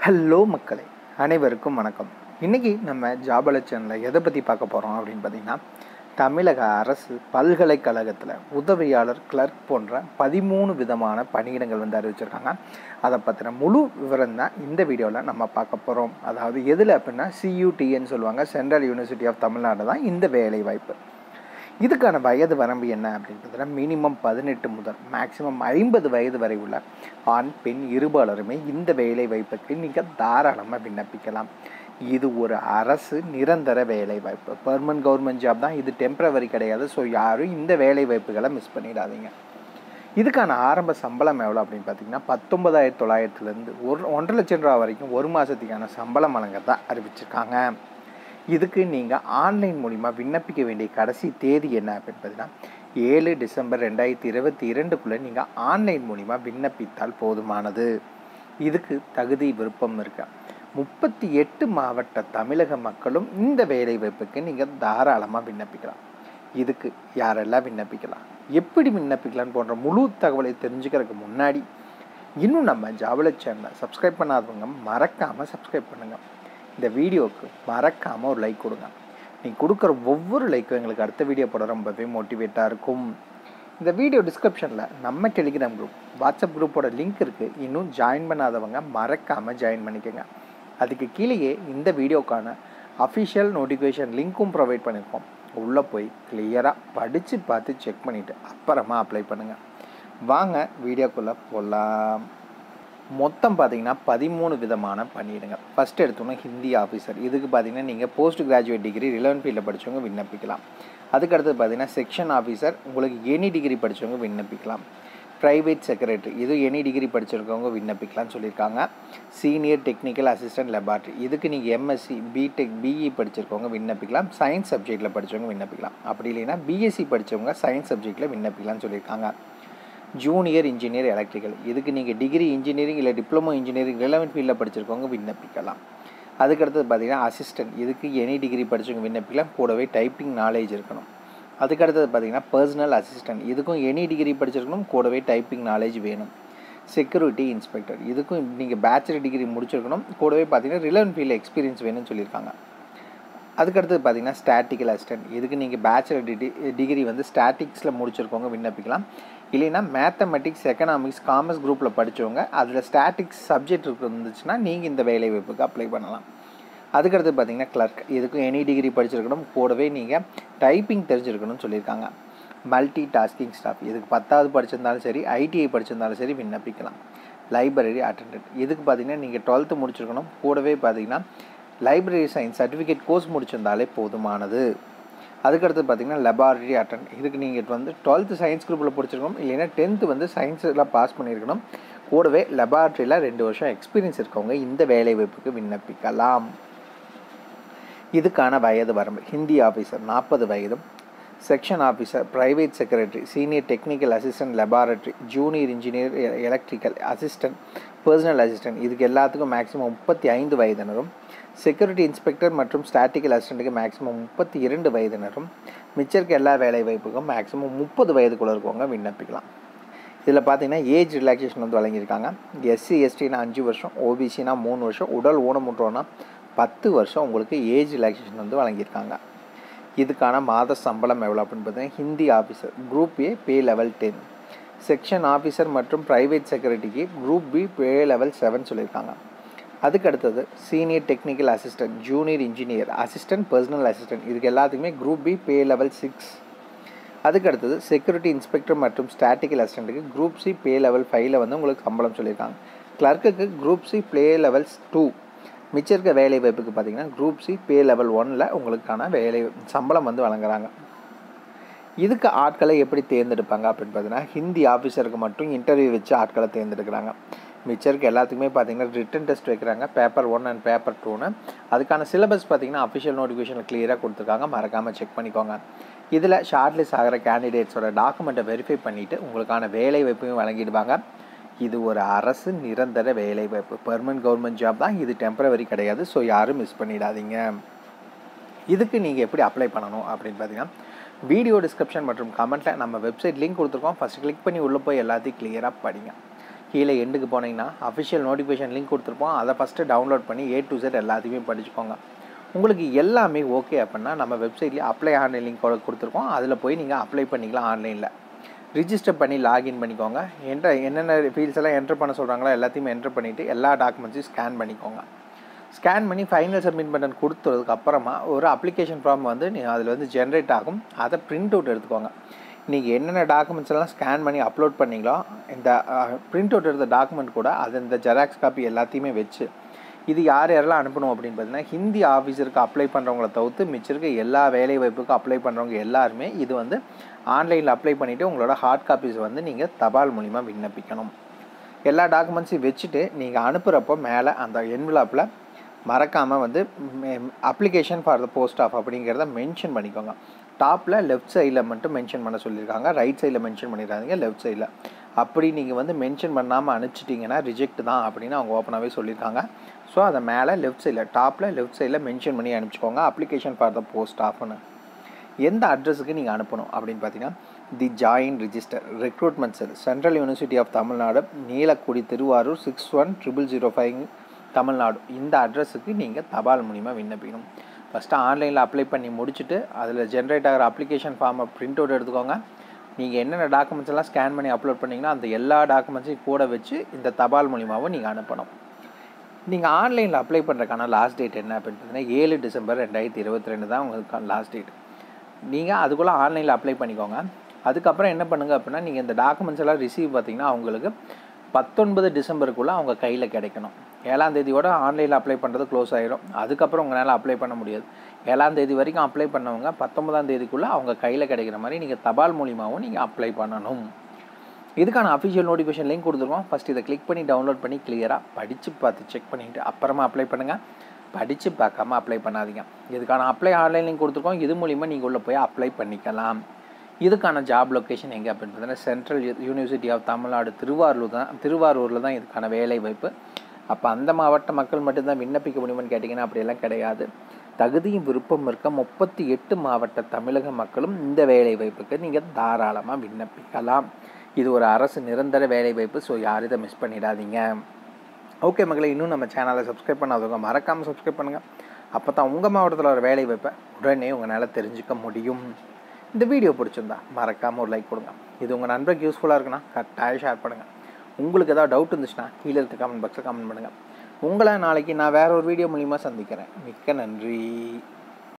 Hello மக்களே, அனைவருக்கும் வணக்கம். இன்றைக்கி நம்ம ஜாபல சேனலில் எதை பற்றி பார்க்க போகிறோம் அப்படின்னு பார்த்திங்கன்னா, தமிழக அரசு பல்கலைக்கழகத்தில் உதவியாளர், கிளர்க் போன்ற 13 விதமான பணியிடங்கள் அறிவிச்சிருக்காங்க. அதை பற்றின முழு விவரம் தான் இந்த வீடியோவில் நம்ம பார்க்க போகிறோம். அதாவது எதில் அப்படின்னா CUTN சொல்லுவாங்க, சென்ட்ரல் யூனிவர்சிட்டி ஆஃப் தமிழ்நாடு தான் இந்த வேலை வாய்ப்பு. இதுக்கான வயது வரம்பு என்ன அப்படின்னு பார்த்தீங்கன்னா, மினிமம் 18 முதல் மேக்ஸிமம் 50 வயது வரை உள்ள ஆண் பெண் இருபாலருமே இந்த வேலை வாய்ப்புக்கு நீங்கள் தாராளமாக விண்ணப்பிக்கலாம். இது ஒரு அரசு நிரந்தர வேலை வாய்ப்பு, பெர்மனன்ட் கவர்மெண்ட் ஜாப் தான் இது, டெம்பரவரி கிடையாது. ஸோ யாரும் இந்த வேலை வாய்ப்புகளை மிஸ் பண்ணிடாதீங்க. இதுக்கான ஆரம்ப சம்பளம் எவ்வளோ அப்படின்னு பார்த்தீங்கன்னா, 19,900லேருந்து 1,50,000 ரூபா வரைக்கும் ஒரு மாதத்துக்கான சம்பளம் வழங்கதான் அறிவிச்சிருக்காங்க. இதுக்கு நீங்கள் ஆன்லைன் மூலிமா விண்ணப்பிக்க வேண்டிய கடைசி தேதி என்ன அப்படின்னு பார்த்தீங்கன்னா, 7 டிசம்பர் 2022க்குள்ளே நீங்கள் ஆன்லைன் மூலிமா விண்ணப்பித்தால் போதுமானது. இதுக்கு தகுதி விருப்பம் இருக்கு. 38 மாவட்ட தமிழக மக்களும் இந்த வேலை வாய்ப்புக்கு நீங்கள் தாராளமாக விண்ணப்பிக்கலாம். இதுக்கு யாரெல்லாம் விண்ணப்பிக்கலாம், எப்படி விண்ணப்பிக்கலான்னு போன்ற முழு தகவலை தெரிஞ்சுக்கிறதுக்கு முன்னாடி இன்னும் நம்ம ஜாபல சேனலை சப்ஸ்கிரைப் பண்ணாதவங்க மறக்காமல் சப்ஸ்கிரைப் பண்ணுங்கள். இந்த வீடியோவுக்கு மறக்காமல் ஒரு லைக் கொடுங்க. நீங்கள் கொடுக்குற ஒவ்வொரு லைக்கும் எங்களுக்கு அடுத்த வீடியோ போட ரொம்பவே மோட்டிவேட்டாக இருக்கும். இந்த வீடியோ டிஸ்கிரிப்ஷனில் நம்ம டெலிகிராம் குரூப், வாட்ஸ்அப் குரூப்போட லிங்க் இருக்குது. இன்னும் ஜாயின் பண்ணாதவங்க மறக்காமல் ஜாயின் பண்ணிக்கோங்க. அதுக்கு கீழேயே இந்த வீடியோக்கான அஃபிஷியல் நோட்டிஃபிகேஷன் லிங்க்கும் ப்ரொவைட் பண்ணியிருக்கோம். உள்ளே போய் கிளியராக படித்து பார்த்து செக் பண்ணிவிட்டு அப்புறமா அப்ளை பண்ணுங்கள். வாங்க வீடியோக்குள்ளே போகலாம். மொத்தம் பார்த்திங்கன்னா 13 விதமான பணியிடங்கள். ஃபஸ்ட் எடுத்தோன்னா ஹிந்தி ஆஃபீஸர். இதுக்கு பார்த்திங்கன்னா நீங்கள் போஸ்ட் கிராஜுவேட் டிகிரி ரிலவென்ட் ஃபீல்டில் படித்தவங்க விண்ணப்பிக்கலாம். அதுக்கடுத்து பார்த்திங்கன்னா செக்ஷன் ஆஃபீஸர், உங்களுக்கு எனி டிகிரி படித்தவங்க விண்ணப்பிக்கலாம். ப்ரைவேட் செக்ரட்டரி, இது எனி டிகிரி படிச்சிருக்கவங்க விண்ணப்பிக்கலாம்னு சொல்லியிருக்காங்க. சீனியர் டெக்னிக்கல் அசிஸ்டன்ட் லெபார்ட்ரி, இதுக்கு நீங்கள் எம்எஸ்சி, பிடெக், பிஇ படிச்சிருக்கவங்க விண்ணப்பிக்கலாம். சயின்ஸ் சப்ஜெக்டில் படித்தவங்க விண்ணப்பிக்கலாம். அப்படி இல்லைன்னா பிஎஸ்சி படித்தவங்க சயின்ஸ் சப்ஜெக்டில் விண்ணப்பிக்கலாம்னு சொல்லியிருக்காங்க. ஜூனியர் இன்ஜினியர் எலக்ட்ரிக்கல், இதுக்கு நீங்கள் டிகிரி இன்ஜினியரிங் இல்லை டிப்ளமோ இன்ஜினியரிங் ரிலவென்ட் ஃபீல்டில் படிச்சிருக்கவங்க விண்ணப்பிக்கலாம். அதுக்கடுத்தது பார்த்திங்கன்னா அசிஸ்டன்ட், இதுக்கு எனி டிகிரி படித்தவங்க விண்ணப்பிக்கலாம். கூடவே டைப்பிங் நாலேஜ் இருக்கணும். அதுக்கடுத்தது பார்த்திங்கன்னா பர்சனல் அசிஸ்டன்ட், இதுக்கும் எனி டிகிரி படிச்சிருக்கணும், கூடவே டைப்பிங் நாலேஜ் வேணும். செக்யூரிட்டி இன்ஸ்பெக்டர், இதுக்கும் நீங்கள் பேச்சுலர் டிகிரி முடிச்சிருக்கணும், கூடவே பார்த்திங்கன்னா ரிலவென்ட் ஃபீல்டில் எக்ஸ்பீரியன்ஸ் வேணும்னு சொல்லியிருக்காங்க. அதுக்கடுத்தது பார்த்திங்கன்னா ஸ்டாட்டிக்கல் அசிஸ்டன்ட், இதுக்கு நீங்கள் பேச்சுலர் டிகிரி ஸ்டாட்டிக்ஸில் முடிச்சிருக்கவங்க விண்ணப்பிக்கலாம். இல்லைன்னா மேத்தமெட்டிக்ஸ், எக்கனாமிக்ஸ், காமர்ஸ் குரூப்பில் படித்தவங்க அதில் ஸ்டாட்டிக்ஸ் சப்ஜெக்ட் இருந்துச்சுன்னா நீங்கள் இந்த வேலை வாய்ப்புக்கு அப்ளை பண்ணலாம். அதுக்கடுத்து பார்த்திங்கன்னா கிளர்க், இதுக்கும் எனி டிகிரி படிச்சிருக்கணும், கூடவே நீங்கள் டைப்பிங் தெரிஞ்சிருக்கணும்னு சொல்லியிருக்காங்க. மல்டி டாஸ்கிங் ஸ்டாஃப், இதுக்கு 10வது படிச்சிருந்தாலும் சரி, ஐடிஐ படிச்சிருந்தாலும் சரி விண்ணப்பிக்கலாம். லைப்ரரி அட்டெண்டன்ட், இதுக்கு பார்த்திங்கன்னா நீங்கள் 12th முடிச்சிருக்கணும், கூடவே பார்த்திங்கன்னா லைப்ரரி சயின்ஸ் சர்டிஃபிகேட் கோர்ஸ் முடிச்சிருந்தாலே போதுமானது. அதுக்கடுத்து பார்த்திங்கன்னா லெபார்டரி அட்டெண்ட், இதுக்கு நீங்கள் 12th சயின்ஸ் குரூப்பில் படிச்சிருக்கணும், இல்லைன்னா 10th சயின்ஸில் பாஸ் பண்ணியிருக்கணும், கூடவே லெபார்டரியில் 2 வருஷம் எக்ஸ்பீரியன்ஸ் இருக்கவங்க இந்த வேலை வாய்ப்புக்கு விண்ணப்பிக்கலாம். இதுக்கான வயது வரம்பு, ஹிந்தி ஆஃபீஸர் 40 வயதும், section officer, private secretary, senior technical assistant laboratory, junior engineer electrical assistant, personal assistant, இதுக்கு எல்லாத்துக்கும் மேக்ஸிமம் 35 வயதினரும், செக்யூரிட்டி இன்ஸ்பெக்டர் மற்றும் ஸ்டாட்டிக்கல் அசிஸ்டண்ட்டுக்கு மேக்ஸிமம் 32 வயதினரும், மிச்சருக்கு எல்லா வேலை வாய்ப்புக்கும் மேக்ஸிமம் 30 வயதுக்குள்ளே இருக்கவங்க விண்ணப்பிக்கலாம். இதில் பார்த்தீங்கன்னா ஏஜ் ரிலாக்ஸேஷன் வழங்கியிருக்காங்க. எஸ்சி எஸ்டினா 5 வருஷம், ஓபிசினா 3 வருஷம், உடல் ஊனமுற்றோன்னா 10 வருஷம் உங்களுக்கு ஏஜ் ரிலாக்ஸேஷன் வழங்கியிருக்காங்க. இதுக்கான மாத சம்பளம் எவ்வளோ அப்படின்னு பார்த்தீங்கன்னா, Hindi officer group A pay level 10, section officer மற்றும் ப்ரைவேட் செக்ரட்டரிக்கு குரூப் பி பே லெவல் 7 சொல்லியிருக்காங்க. அதுக்கு அடுத்தது senior technical assistant, junior engineer assistant, personal assistant, இதுக்கு எல்லாத்துக்குமே குரூப் பி பே லெவல் 6. அதுக்கு அடுத்தது செக்யூரிட்டி இன்ஸ்பெக்டர் மற்றும் ஸ்டாட்டிக்கல் அசிஸ்டண்ட்டுக்கு குரூப் சி பே லெவல் 5ல் உங்களுக்கு சம்பளம் சொல்லியிருக்காங்க. கிளர்க்குக்கு குரூப் சி பே லெவல் 2. மிச்சம் இருக்க வேலை வாய்ப்புக்கு பார்த்திங்கன்னா குரூப் சி பே லெவல் 1ல் உங்களுக்கான வேலை சம்பளம் வழங்குறாங்க. இதுக்கு ஆட்களை எப்படி தேர்ந்தெடுப்பாங்க அப்படின்னு பார்த்தீங்கன்னா, ஹிந்தி ஆஃபீஸருக்கு மட்டும் இன்டர்வியூ வச்சு ஆட்களை தேர்ந்தெடுக்கிறாங்க. மிச்சருக்கு எல்லாத்துக்குமே பார்த்திங்கன்னா ரிட்டன் டெஸ்ட் வைக்கிறாங்க, பேப்பர் 1 அண்ட் பேப்பர் 2ன்னு. அதுக்கான சிலபஸ் பார்த்திங்கன்னா அஃபிஷியல் நோட்டிஃபிகேஷனில் கிளியராக கொடுத்துருக்காங்க, மறக்காமல் செக் பண்ணிக்கோங்க. இதில் ஷார்ட்லிஸ்ட் ஆகிற கேண்டிடேட்ஸோட டாக்குமெண்ட்டை வெரிஃபை பண்ணிவிட்டு உங்களுக்கான வேலை வாய்ப்பையும் வழங்கிடுவாங்க. இது ஒரு அரசு நிரந்தர வேலை வாய்ப்பு, பெர்மனன்ட் கவர்மெண்ட் ஜாப் தான் இது, டெம்பரவரி கிடையாது. ஸோ யாரும் மிஸ் பண்ணிடாதீங்க. இதுக்கு நீங்கள் எப்படி அப்ளை பண்ணணும் அப்படின்னு பார்த்தீங்கன்னா, வீடியோ டிஸ்கிரிப்ஷன் மற்றும் கமெண்ட்டில் நம்ம வெப்சைட் லிங்க் கொடுத்துருக்கோம். ஃபஸ்ட்டு கிளிக் பண்ணி உள்ளே போய் எல்லாத்தையும் கிளியராக படிங்க. கீழே எண்டுக்கு போனீங்கன்னா அஃபிஷியல் நோட்டிஃபிகேஷன் லிங்க் கொடுத்துருப்போம். அதை ஃபஸ்ட்டு டவுன்லோட் பண்ணி A to Z எல்லாத்தையுமே படிச்சுக்கோங்க. உங்களுக்கு எல்லாமே ஓகே அப்படின்னா நம்ம வெப்சைட்லேயே அப்ளை ஆன்லைன் லிங்க் கொடுத்துருக்கோம். அதில் போய் நீங்கள் அப்ளை பண்ணிக்கலாம். ஆன்லைனில் ரிஜிஸ்டர் பண்ணி லாகின் பண்ணிக்கோங்க. என்னென்ன ஃபீல்ட்ஸ் எல்லாம் என்ட்ரு பண்ண சொல்கிறாங்களோ எல்லாத்தையுமே என்ட்ரு பண்ணிவிட்டு எல்லா டாக்குமெண்ட்ஸையும் ஸ்கேன் பண்ணிக்கோங்க. ஸ்கேன் பண்ணி ஃபைனல் சப்மிட் பட்டன் கொடுத்ததுக்கு அப்புறமா ஒரு அப்ளிகேஷன் ஃபார்ம் வந்து அதில் வந்து ஜென்ரேட் ஆகும். அதை பிரிண்ட் அவுட் எடுத்துக்கோங்க. நீங்கள் என்னென்ன டாக்குமெண்ட்ஸ் எல்லாம் ஸ்கேன் பண்ணி அப்லோட் பண்ணிங்களோ இந்த பிரிண்ட் அவுட் எடுத்த டாக்குமெண்ட் கூட அது இந்த ஜெராக்ஸ் காப்பி எல்லாத்தையுமே வச்சு இது யார் யாரெல்லாம் அனுப்பணும் அப்படின்னு பார்த்தீங்கன்னா ஹிந்தி ஆஃபீஸருக்கு அப்ளை பண்ணுறவங்கள தவிர்த்து மிச்சிருக்க எல்லா வேலை வாய்ப்புக்கும் அப்ளை பண்ணுறவங்க எல்லாருமே இது வந்து ஆன்லைனில் அப்ளை பண்ணிவிட்டு உங்களோட ஹார்ட் காப்பீஸ் வந்து நீங்கள் தபால் மூலிமா விண்ணப்பிக்கணும். எல்லா டாக்குமெண்ட்ஸையும் வச்சுட்டு நீங்கள் அனுப்புகிறப்போ மேலே அந்த என்வலப்பில் மறக்காமல் வந்து application for the post of அப்படிங்கிறத மென்ஷன் பண்ணிக்கோங்க. டாப்பில் லெஃப்ட் சைடில் மட்டும் மென்ஷன் பண்ண சொல்லியிருக்காங்க. ரைட் சைடில் மென்ஷன் பண்ணிடுறாங்க. லெஃப்ட் சைடில் அப்படி நீங்கள் வந்து மென்ஷன் பண்ணாமல் அனுப்பிச்சிட்டிங்கன்னா ரிஜெக்ட் தான் அப்படின்னு அவங்க ஓப்பனாகவே சொல்லியிருக்காங்க. ஸோ அதை மேலே லெஃப்ட் சைடில் டாப்பில் லெஃப்ட் சைடில் மென்ஷன் பண்ணி அனுப்பிச்சிக்கோங்க. அப்ளிகேஷன் ஃபார் த போஸ்ட் ஆஃப்னு எந்த அட்ரஸுக்கு நீங்கள் அனுப்பணும் அப்படின்னு பார்த்தீங்கன்னா the joint registrar recruitment cell central university of Tamil Nadu Neelakudi Thiruvarur 610005 Tamil Nadu இந்த அட்ரஸுக்கு நீங்கள் தபால் மூலிமா விண்ணப்பிக்கணும். ஃபஸ்ட்டு ஆன்லைனில் அப்ளை பண்ணி முடிச்சுட்டு அதில் ஜென்ரேட் ஆகிற அப்ளிகேஷன் ஃபார்மை பிரிண்ட் அவுட் எடுத்துக்கோங்க. நீங்கள் என்னென்ன டாக்குமெண்ட்ஸ் எல்லாம் ஸ்கேன் பண்ணி அப்லோட் பண்ணிங்கன்னா அந்த எல்லா டாக்குமெண்ட்ஸையும் கூட வச்சு இந்த தபால் மூலிமாவும் நீங்கள் அனுப்பணும். நீங்கள் ஆன்லைனில் அப்ளை பண்ணுறதுக்கான லாஸ்ட் டேட் என்ன அப்படின்னு பார்த்தீங்கன்னா 7 டிசம்பர் 2022 தான் உங்களுக்கு லாஸ்ட் டேட். நீங்கள் அதுக்குள்ளே ஆன்லைனில் அப்ளை பண்ணிக்கோங்க. அதுக்கப்புறம் என்ன பண்ணுங்கள் அப்படின்னா நீங்கள் இந்த டாக்குமெண்ட்ஸ் எல்லாம் ரிசீவ் பார்த்தீங்கன்னா அவங்களுக்கு 19 டிசம்பருக்குள்ளே அவங்க கையில் கிடைக்கணும். 7ஆம் தேதியோட ஆன்லைனில் அப்ளை பண்ணுறது க்ளோஸ் ஆகிடும். அதுக்கப்புறம் உங்களால் அப்ளை பண்ண முடியாது. 7ஆம் தேதி வரைக்கும் அப்ளை பண்ணவங்க 19ஆம் தேதிக்குள்ளே அவங்க கையில் கிடைக்கிற மாதிரி நீங்கள் தபால் மூலிமாவும் நீங்கள் அப்ளை பண்ணணும். இதுக்கான அஃபிஷியல் நோட்டிஃபிகேஷன் லிங்க் கொடுத்துருக்கோம். ஃபஸ்ட் இதை கிளிக் பண்ணி டவுன்லோட் பண்ணி கிளியராக படித்து பார்த்து செக் பண்ணிவிட்டு அப்புறமா அப்ளை பண்ணுங்கள். படித்து பார்க்காம அப்ளை பண்ணாதீங்க. இதுக்கான அப்ளை ஆன்லைன் லிங்க் கொடுத்துருக்கோம். இது மூலிமா நீங்கள் உள்ளே போய் அப்ளை பண்ணிக்கலாம். இதுக்கான ஜாப் லொக்கேஷன் எங்கே அப்படின்னு பார்த்தீங்கன்னா சென்ட்ரல் யூனிவர்சிட்டி ஆஃப் தமிழ்நாடு திருவாரூரில் தான் இதுக்கான வேலை வாய்ப்பு. அப்போ அந்த மாவட்ட மக்கள் மட்டும்தான் விண்ணப்பிக்க முடியுமான்னு கேட்டிங்கன்னா அப்படியெல்லாம் கிடையாது. தகுதியும் விருப்பம் இருக்க 38 மாவட்ட தமிழக மக்களும் இந்த வேலை வாய்ப்புக்கு நீங்கள் தாராளமாக விண்ணப்பிக்கலாம். இது ஒரு அரசு நிரந்தர வேலை வாய்ப்பு. ஸோ யாரும் இதை மிஸ் பண்ணிடாதீங்க. ஓகே மக்களை, இன்னும் நம்ம சேனலை சப்ஸ்கிரைப் பண்ணாதவங்க மறக்காமல் சப்ஸ்கிரைப் பண்ணுங்கள். அப்போ தான் உங்கள் மாவட்டத்தில் ஒரு வேலை வாய்ப்பை உடனே உங்களால் தெரிஞ்சுக்க முடியும். இந்த வீடியோ பிடிச்சிருந்தா மறக்காமல் ஒரு லைக் கொடுங்க. இது உங்கள் நண்பருக்கு யூஸ்ஃபுல்லாக இருக்குன்னா கட்டாயம் ஷேர் பண்ணுங்கள். உங்களுக்கு ஏதாவது டவுட் இருந்துச்சுன்னா கீழே இருக்க கமெண்ட் பாக்ஸில் கமெண்ட் பண்ணுங்கள். உங்களை நாளைக்கு நான் வேறு ஒரு வீடியோ மூலிமா சந்திக்கிறேன். மிக்க நன்றி.